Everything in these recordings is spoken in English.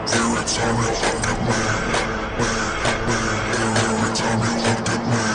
Every time you look at me, every time you look at me.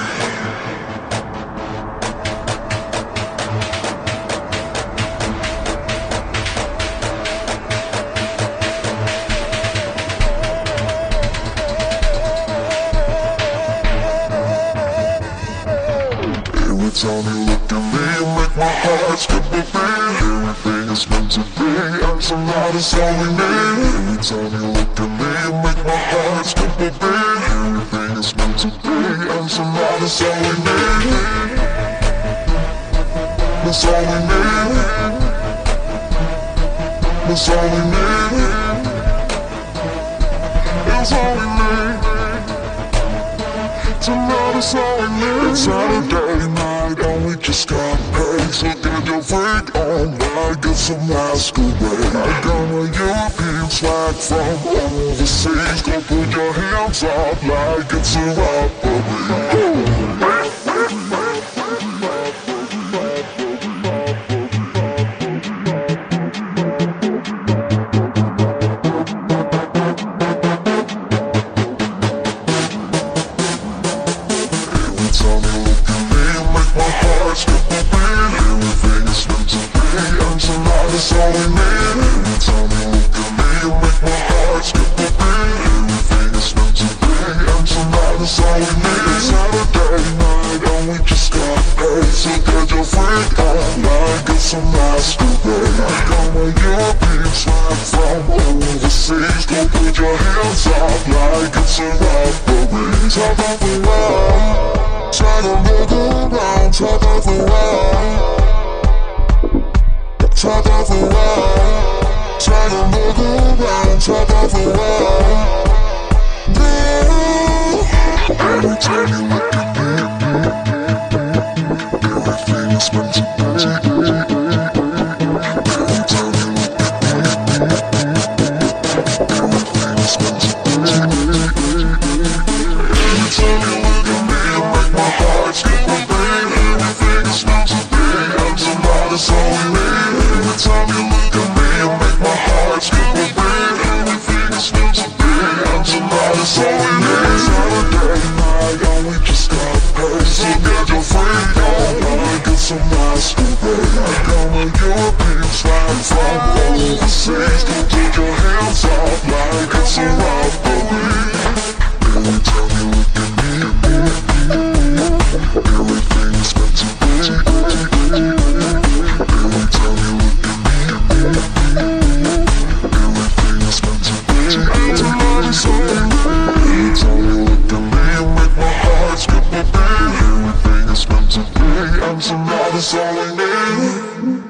Every time you look at me, you make my heart skip a beat. Everything is meant to be, and tonight is all we need. Every time you look at me, you make my heart skip a beat. Everything is meant to be, and tonight is all we need. That's all we need. That's all we need. That's all we need. Tonight is all we need. It's Saturday night and we just got paid. So get your freak on, like it's a masquerade. I got my European swag from overseas. Go put your hands up like it's a robbery. That's all we need. Every time you look at me, you make my heart skip a beat. Everything is meant to be, and tonight is all we need. It's Saturday night and we just got paid. So get your freak on, like it's a masquerade. I got my European swag from overseas. Go put your hands up like it's a robbery. Top of the world, try to look around. Top of the world, top of the world, try to look around. Top of the world, yeah. Every time you look at me, everything is meant to be. Every time you look at me, everything is meant to be. Every time you look at me, you make my heart skip a beat. Everything is meant to be, and somebody's all we need. Every time you look at me, you make my heart skip a beat. Everything is meant to be, and tonight's all we need. Saturday night and we just got paid. So get your freak on, like it's a masquerade. I got my European swag from overseas. Go put your hands up like it's a robbery. Every time you look at me, everything is meant to be. Every time you look at me, everything is meant to be. And tonight is all we need. Every time you look at me, you make my heart skip a beat. Everything is meant to be, and tonight is all we need.